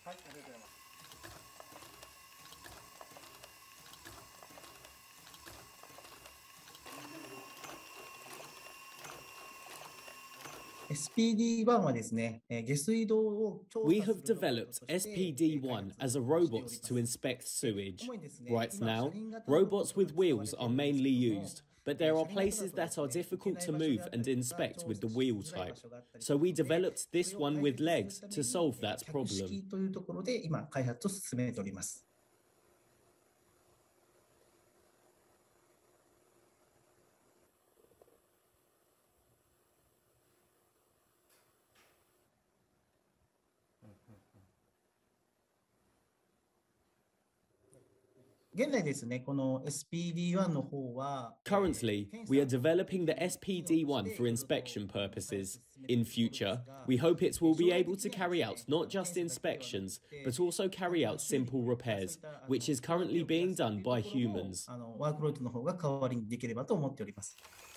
SPD-1 はですね、下水道を調査 We す have るロボット developed として SPD-1 as a robot to inspect sewage. Right now, robots with wheels are mainly used, but there are places that are difficult to move and inspect with the wheel type. So we developed this one with legs to solve that 客 problem. 式というところで今開発を進めております。現在ですね、この SPD-1 の方は Currently, we are developing the SPD-1 for inspection purposes. In future, we hope it will be able to carry out not just inspections, but also carry out simple repairs, which is currently being done by humans. ワークロードの方が代わりにできればと思っております。